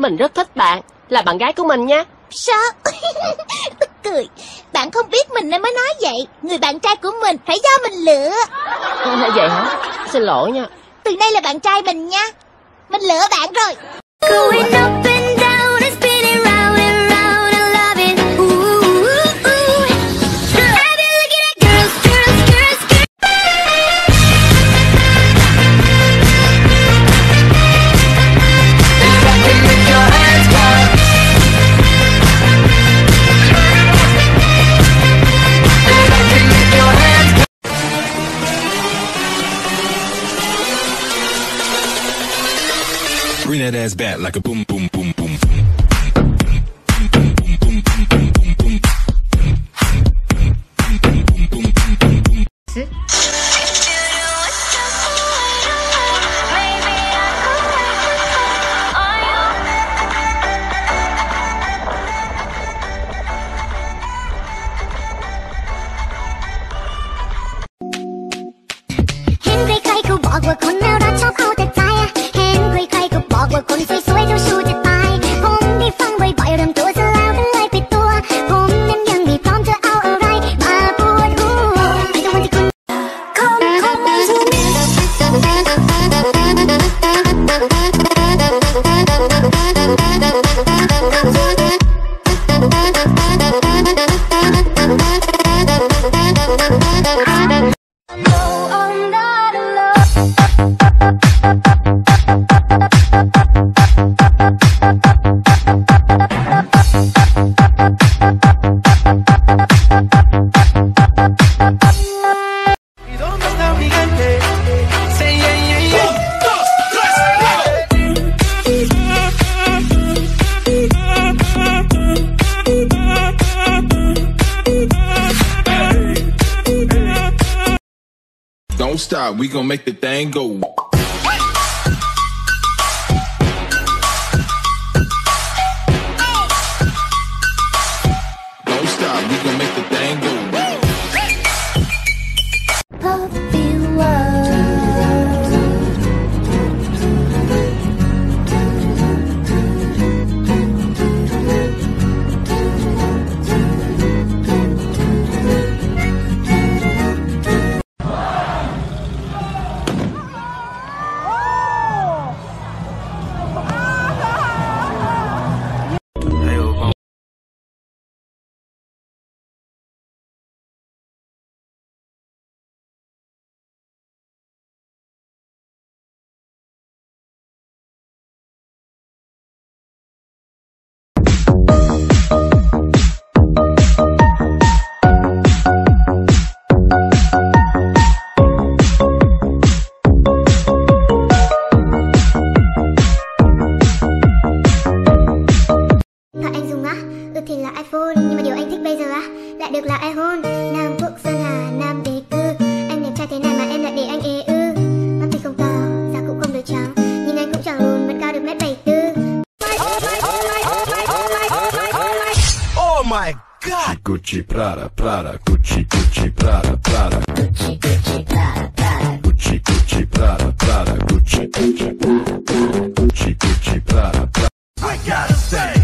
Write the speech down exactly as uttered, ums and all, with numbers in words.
Mình rất thích bạn, là bạn gái của mình nha. Sao? Tức cười. Bạn không biết mình nên mới nói vậy. Người bạn trai của mình phải do mình lựa. À, vậy hả? Xin lỗi nha. Từ nay là bạn trai mình nha. Mình lựa bạn rồi. Bring that ass back like a boom boom boom boom. Don't stop, we gon' make the thing go. Don't stop, we gon' make the thing go. Được là ai hôn Nam Quốc Sơn Hà Nam Đế Cư. Anh đẹp trai thế này mà em lại để anh ê ư. Mắt thì không cao, da cũng không được trắng, nhưng anh cũng chẳng lùn, vẫn cao được mét bảy tư. Oh my God! Gucci Prada Prada Gucci Gucci Prada Prada Gucci Gucci Prada Prada Gucci Gucci Prada Prada Gucci Gucci Prada Prada Gucci Gucci Prada Prada. I gotta say.